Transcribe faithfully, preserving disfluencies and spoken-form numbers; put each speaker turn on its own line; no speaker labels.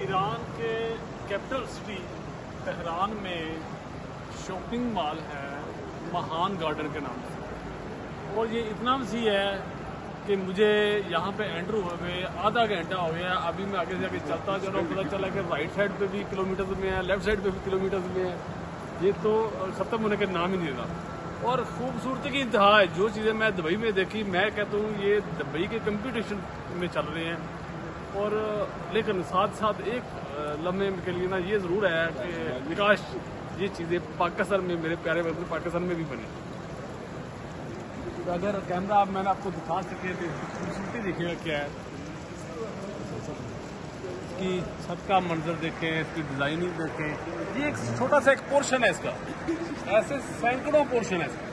Iran के capital city Tehran में shopping mall है महान गार्डन के नाम से, और ये इतना वसी है कि मुझे यहाँ पे एंटर हुए हुए आधा घंटा हो गया। अभी मैं आगे जाके चलता चलो पता चला कि राइट साइड पे भी किलोमीटर में है, लेफ्ट साइड पे भी किलोमीटर में है। ये तो ख़त्म होने का नाम ही नहीं रहा। और खूबसूरती की इंतहा है। जो चीज़ें मैं दुबई में देखी, मैं कहता हूँ ये दुबई के कंपटीशन में चल रहे हैं। और लेकिन साथ साथ एक लम्हे के लिए ना ये ज़रूर है कि काश ये चीज़ें पाकिस्तान में, मेरे प्यारे वतन पाकिस्तान में भी बने। तो अगर कैमरा आप मैंने आपको दिखा सके तो खूबसूरती देखिएगा क्या है, इसकी छत का मंजर देखें, इसकी डिज़ाइनिंग देखें। ये एक छोटा सा एक पोर्शन है इसका, ऐसे सैकड़ों पोर्शन है इसका।